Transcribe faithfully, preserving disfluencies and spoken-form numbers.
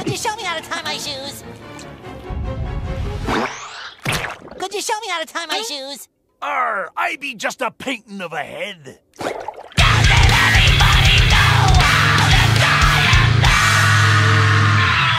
Could you show me how to tie my shoes? Could you show me how to tie my shoes? Arr, I be just a painting of a head.